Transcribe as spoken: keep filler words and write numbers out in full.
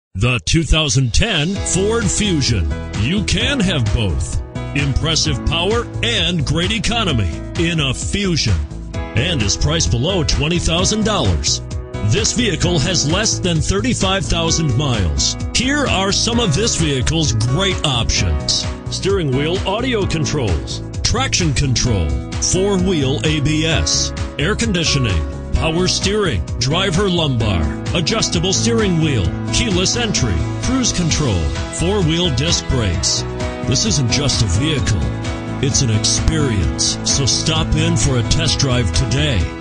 The two thousand ten Ford Fusion. You can have both. Impressive power and great economy in a Fusion, and is priced below twenty thousand dollars. This vehicle has less than thirty-five thousand miles. Here are some of this vehicle's great options: steering wheel audio controls, traction control, four-wheel A B S, air conditioning, power steering, driver lumbar, adjustable steering wheel, keyless entry, cruise control, four-wheel disc brakes. This isn't just a vehicle, it's an experience. So stop in for a test drive today.